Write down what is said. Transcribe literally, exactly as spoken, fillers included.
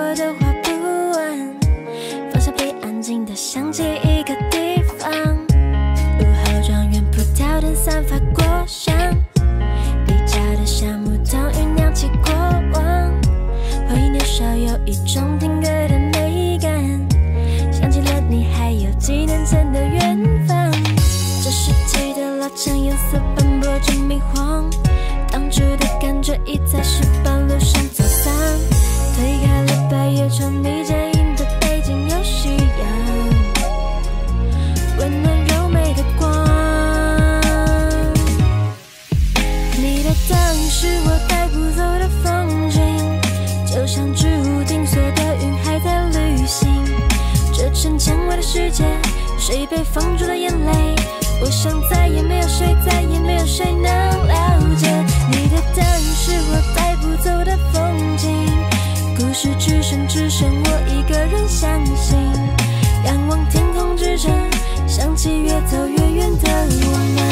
的话不完，放下被安静的想起一个地方。午后庄园葡萄藤散发果香，低价的橡木桶酝酿起过往。回忆年少有一种听歌的美感，想起了你还有几年前的远方。这世纪的老城颜色斑驳着迷惘，当初的感觉已在石板路上走散。推开了百叶窗，你剪影的背景有夕阳，温暖柔美的光。你的灯是我带不走的风景，就像注定所有的云还在旅行。这成千万的世界，谁被放逐了眼泪？我想再也没有谁，再也没有谁能了解。你的灯是我带不走的风景，故事只剩只剩我一个人相信。仰望天空之城，想起越走越远的我们。